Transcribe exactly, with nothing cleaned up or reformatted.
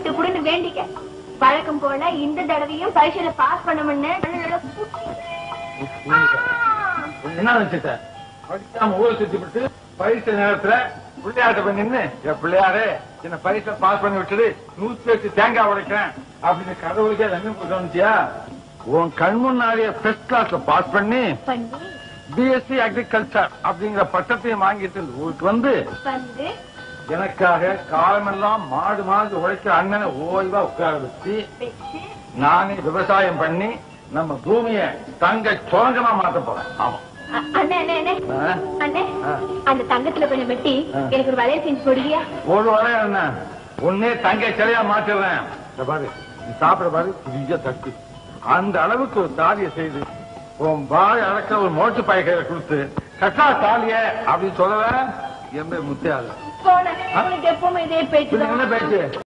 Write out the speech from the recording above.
புட்டு புடுன்னு வேண்டிக்க. வழக்கம் போல இந்த தடவையும் பரீட்சையில பாஸ் பண்ணணும்னு என்ன நினைச்சிட்ட? படிக்காம ஊரை சுத்தி விட்டு பரீட்சை நேரத்துல பிள்ளையாட்ட போய் நின்னு, என் பிள்ளையாரே என்ன பரீட்சை பாஸ் பண்ணி விட்டுது, நூத்தி எட்டு தேங்காய் உடைக்கிறேன் அப்படின்னு கடவுளுக்கே லஞ்சம் கொடுத்தோம்ச்சியா? உன் கண் முன்னாடியே ஃபர்ஸ்ட் கிளாஸ்ல பாஸ் பண்ணி பிஎஸ்சி அக்ரிகல்ச்சர் அப்படிங்கிற பட்டத்தையும் வாங்கிட்டு ஊருக்கு வந்து எனக்காக காலமெல்லாம் மாடு மாடு உழைக்கிற அண்ணனை ஓய்வா உட்கார வச்சு நானே விவசாயம் பண்ணி நம்ம பூமியை தங்க சுரங்கமா மாத்த போறேன். ஆமா அந்த தங்கத்துல கொஞ்சம் வெட்டி எனக்கு ஒரு வளையல் செஞ்சு போடுவியா? ஒரு வளையல் என்ன, ஒன்னே தங்க சிலையா மாத்திடுறேன். பாரு நீ சாப்பிட பாரு, புதிய தட்டு அந்த அளவுக்கு ஒரு தாலியை செய்து உன் பாய் அடக்க ஒரு மோட்டு பாய்களை கொடுத்து கட்டா தாலிய அப்படின்னு சொல்லல என் முத்தியால எப்பவுமே இதே பேச்சு. என்ன பேச்சு?